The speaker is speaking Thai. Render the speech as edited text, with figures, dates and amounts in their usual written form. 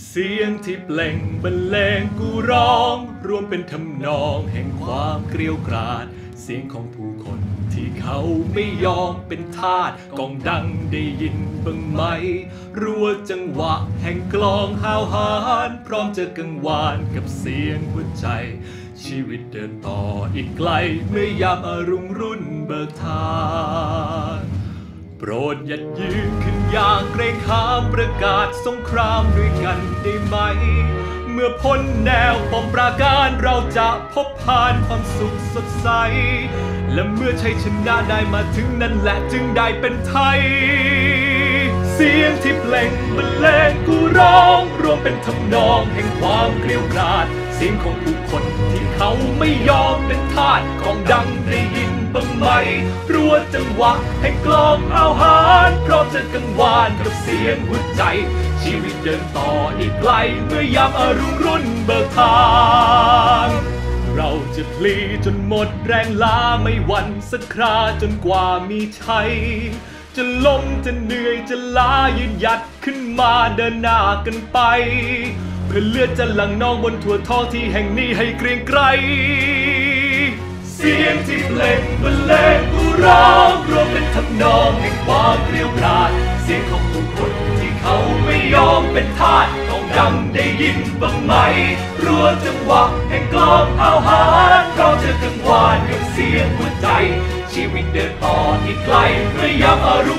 เสียงที่เปล่งบรรเลงกูร้องรวมเป็นทำนองแห่งความเกรียวกราดเสียงของผู้คนที่เขาไม่ยอมเป็นทาสก้องดังได้ยินบ้างไหมรัวจังหวะแห่งกลองห้าวหาญพร้อมจะกังวานกับเสียงหัวใจชีวิตเดินต่ออีกไกลเมื่อยามอรุณรุ่นเบิกทางโปรดหยัดยืนขึ้นอย่างเกรงขามประกาศสงครามด้วยกันได้ไหมเมื่อพ้นแนวป้อมปราการเราจะพบผ่านความสุขสดใสและเมื่อชัยชนะได้มาถึงนั่นแหละจึงได้เป็นไทยเสียงที่เปล่งบรรเลงกูร้องรวมเป็นทำนองแห่งความเกลียวกราดเสียงของผู้คนที่เขาไม่ยอมเป็นทาสก้องดังได้ยินบ้างไหมรัวจังหวะแห่งกลองห้าวหาญพร้อมจะกังวานกับเสียงหัวใจชีวิตเดินต่ออีกไกลเมื่อยามอรุณรุ่นเบิกทางเราจะพลีจนหมดแรงล้าไม่หวั่นสักคราจนกว่ามีชัยจะล้มจะเหนื่อยจะล้ายืนหยัดขึ้นมาเดินหน้ากันไปเพื่อเลือดจะหลั่งนองบนทั่วท้องที่แห่งนี้ให้เกรียงไกรเสียงที่เปล่งบรรเลงกูร้องรวมเป็นทำนองแห่งความเกลียวกราดเสียงของผู้คนที่เขาไม่ยอมเป็นทาสต้องดังได้ยินบ้างไหมรัวจังหวะแห่งกลองห้าวหาญเราจะกังวานกับเสียงหัวใจชีวิตเดินต่ออีกไกลเมื่อยามอรุณ